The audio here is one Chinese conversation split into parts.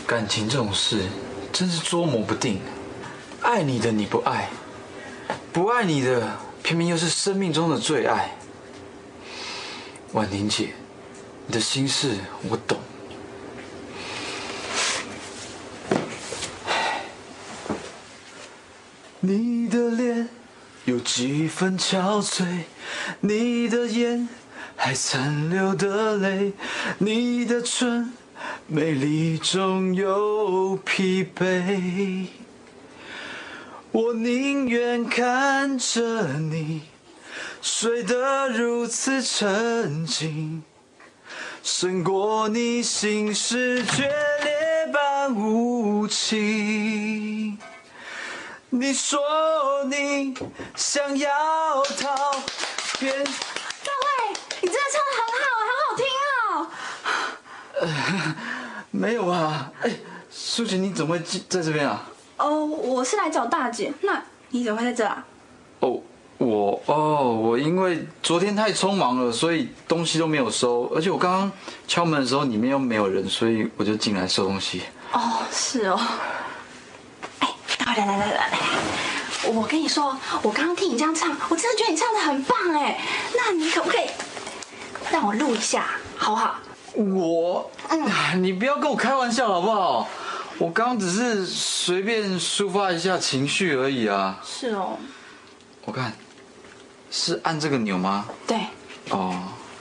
感情这种事真是捉摸不定，爱你的你不爱，不爱你的偏偏又是生命中的最爱。婉婷姐，你的心事我懂。你的脸有几分憔悴，你的眼还残留的泪，你的唇美丽中有疲惫。我宁愿看着你睡得如此沉静，胜过你心事决裂般无情。你说你想要逃偏， 大卫，你真的唱得很好，好好听哦。 没有啊，哎，舒淇你怎么会在这边啊？ 哦，我是来找大姐，那你怎么会在这啊？ 我因为昨天太匆忙了，所以东西都没有收，而且我刚刚敲门的时候里面又没有人，所以我就进来收东西。 哦，是哦。哎，大卫，来，我跟你说，我刚刚听你这样唱，我真的觉得你唱得很棒哎。那你可不可以让我录一下，好不好？ 你不要跟我开玩笑好不好？我刚刚只是随便抒发一下情绪而已啊。 是哦。 我看是按这个钮吗？ 对。 哦。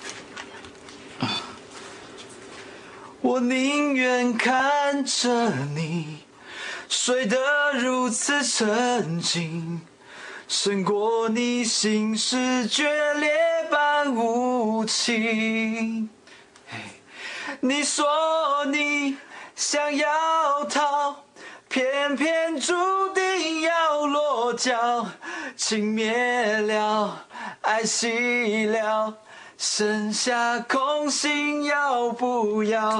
我宁愿看着你睡得如此沉静，胜过你心事决裂般无情。你说你想要逃，偏偏注定要落脚。情灭了，爱熄了，剩下空心要不要？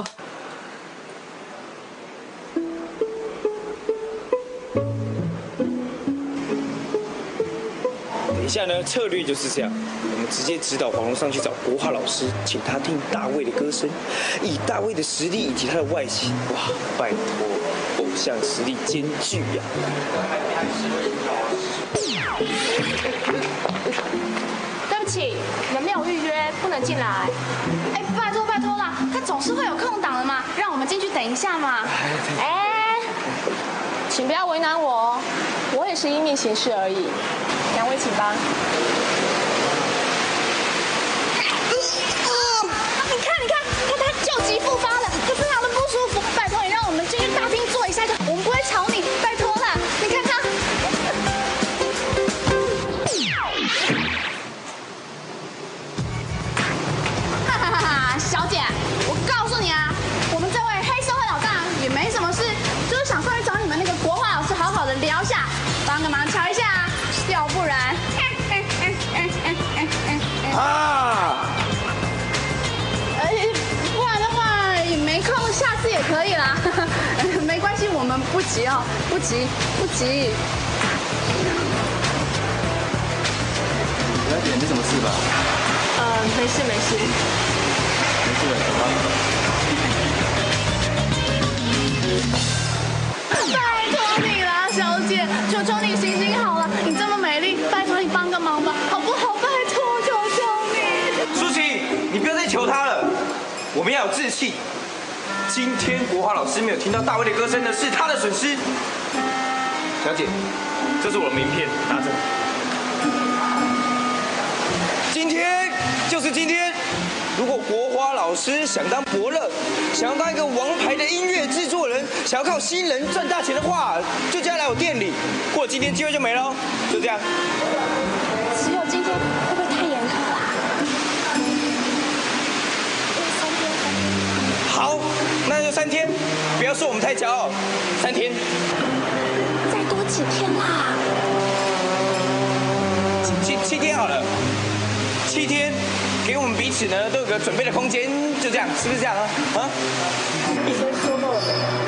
等一下呢，策略就是这样，我们直接指导黄蓉上去找国华老师，请他听大卫的歌声，以大卫的实力以及他的外形，哇，拜托，偶像实力兼具呀！ 对不起，你们没有预约，不能进来。 哎，拜托啦，他总是会有空档的嘛，让我们进去等一下嘛。 哎，请不要为难我哦，我也是因命行事而已。两位请吧。 你看，他旧疾复发了，就非常的不舒服。拜托你让我们进去大厅坐一下，我们不会吵你，拜托啦。你看他。小姐，我告诉你啊，我们这位黑社会老大也没什么事，就是想上去找你们那个国华老师好好的聊一下，帮个忙瞧一下啊，要不然。不然的话也没空，下次也可以啦。没关系，我们不急哦，不急。 小姐，没什么事吧？ 没事。 没事的，走吧。 拜托你啦，小姐，求求你行行好了，你这么美丽，拜托你帮个忙吧，好不好？拜托，求求你。 舒淇，你不要再求他了，我们要有志气。今天国华老师没有听到大卫的歌声呢，是他的损失。小姐，这是我的名片，拿着。今天就是今天，如果国华老师想当伯乐，想要当一个王牌的音乐制作人，想要靠新人赚大钱的话，就这样来我店里。过了今天，机会就没了，就这样。 只有今天会不会太严苛啦？ 好，那就3天，不要说我们太骄傲，3天。 再多几天啦。 7天好了，7天，给我们彼此呢都有个准备的空间，就这样，是不是这样啊？ 你先说够了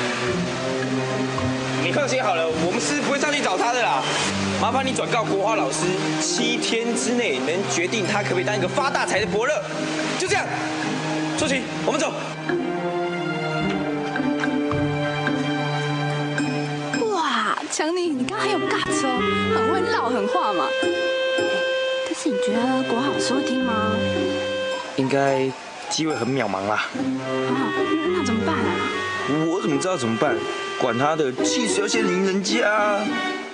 没？ 你放心好了，我们是不会上去找他的啦。麻烦你转告国华老师，7天之内能决定他可不可以当一个发大财的伯乐，就这样。舒淇，我们走。 想你，你刚刚很有 guts 哦，很会唠狠话嘛。但是你觉得国华老师会听吗？ 应该机会很渺茫啦。 那怎么办啊？ 我怎么知道怎么办？管他的，气死要先赢人家。